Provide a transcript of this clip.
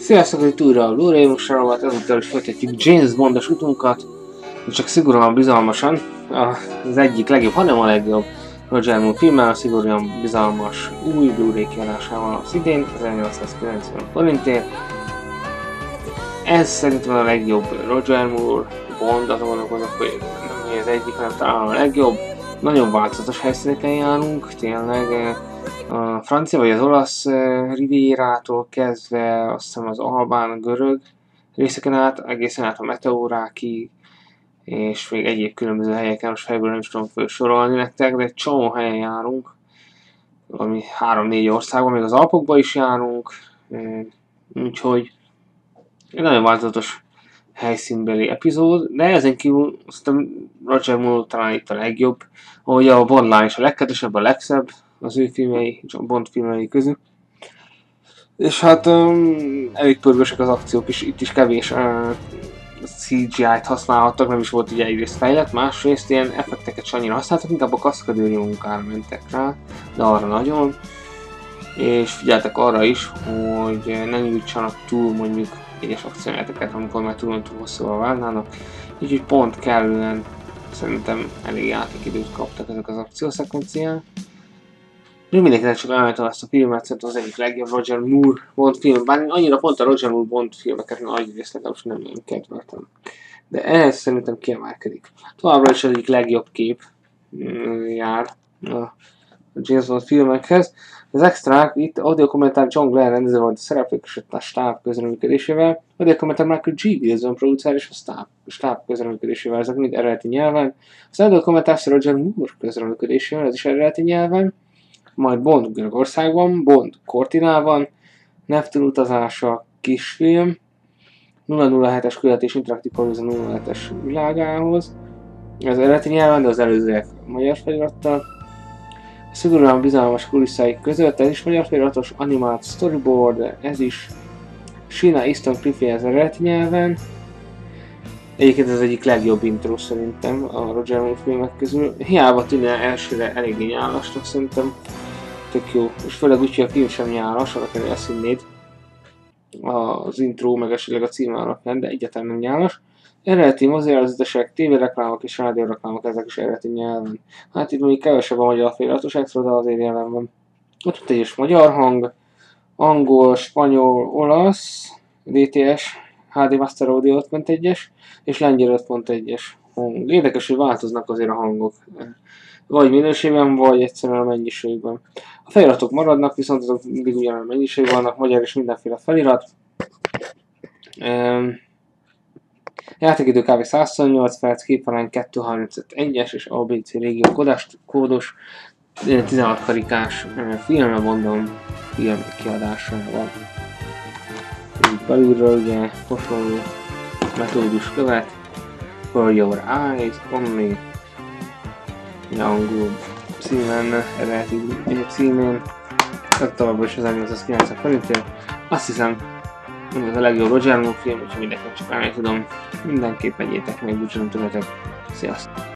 Sziasztok, hogy újra a Blu-ray mosoromat, ezúttal is folytatjuk James Bondos utunkat, csak szigorúan bizalmasan, az egyik legjobb, hanem a legjobb Roger Moore filmmel, a szigorúan bizalmas új Blu-ray kiadásával az idén, 1890 forintért. Ez szerintem a legjobb Roger Moore Bond, azon gondolkozok, hogy nem az egyik, hanem talán a legjobb. Nagyon változatos helyszíneken járunk, tényleg. A francia vagy az olasz rivérától kezdve, azt hiszem az albán, görög részeken át, egészen át a meteorákig, és még egyéb különböző helyeken, most fejből nem is tudom felsorolni nektek, de egy csomó helyen járunk, ami 3-4 országban, még az Alpokban is járunk, úgyhogy egy nagyon változatos helyszínbeli epizód, de ezen kívül aztán Roger Moore talán itt a legjobb, ahogy a Bondline is a legkedvesebb, a legszebb az ő filmei, a Bond filmei közül. És hát elég pörgősek az akciók is, itt is kevés CGI-t használhattak, nem is volt ugye egyrészt fejlett, másrészt ilyen effekteket sem annyira használtak, inkább a kaszkadőri munkára mentek rá, de arra nagyon. És figyeltek arra is, hogy ne nyújtsanak túl mondjuk egyes akciójáteket, amikor már túl hosszúval válnának, így pont kellően szerintem elég játékidőt kaptak ezek az akciószekvenciák. De mindenkinek csak elmentem ezt a filmet, szerintem az egyik legjobb Roger Moore Bond film, bár annyira pont a Roger Moore Bond filmeket nagy részt legalábbis nem nagyon kedveltem. De ehhez szerintem kiemelkedik. Továbbra is az egyik legjobb kép jár a James Bond filmekhez. Az extrák itt audio kommentár John Glenn rendező volt a szereplők és a stáb közreműködésével, audio kommentár Michael G. Wilson producer és a stáb közreműködésével, ezek mind eredeti nyelven. Az audio kommentár Roger Moore közreműködésével, ez is eredeti nyelven. Majd Bond Görögországban, Bond Cortinában, Neptun utazása kisfilm, 007-es küldetés interaktív Horizon 07-es világához. Ez eredeti nyelven, de az előzőek magyar felirattal. A szigorúan bizalmas kulisszáik között, ez is magyar feliratos animált storyboard, ez is Sheena Easton Cliffy az eredeti nyelven. Egyébként ez egyik legjobb intro szerintem a Roger Moore filmek közül. Hiába tűnne elsőre eléggé nyálasnak szerintem. Tök jó. És főleg úgy, hogy a film sem nyálas, annak ezt hinnéd. Az intro meg esetleg a címe alapján, de egyáltalán nem nyálas. Eredeti mozijelzősek, tévéreklámok és rádióreklámok, ezek is eredeti nyelven. Hát itt még kevesebb a magyar feliratos extra, de azért jelen van. Ott egyes magyar hang, angol, spanyol, olasz, DTS, HD Master Audio 5.1-es és lengyel 5.1-es hang. Érdekes, hogy változnak azért a hangok. Vagy minőségben, vagy egyszerűen a mennyiségben. A feliratok maradnak, viszont azok mindig ugyanolyan mennyiségben vannak, magyar és mindenféle felirat. Játékidő kb. 128 perc, képarány 2.35.1-es és ABC régió kódos 16 karikás filmre mondom, film kiadásával. Így belülről ugye hasonló metódus követ. For your eyes only. Angol címen, eredeti címén. Tehát továbbra is 1890 forintért. Azt hiszem, ez a legjobb Roger Moore film, úgyhogy mindenkinek csak állni tudom. Mindenképp megyétek meg, úgyhogy nem tudjátok. Sziasztok!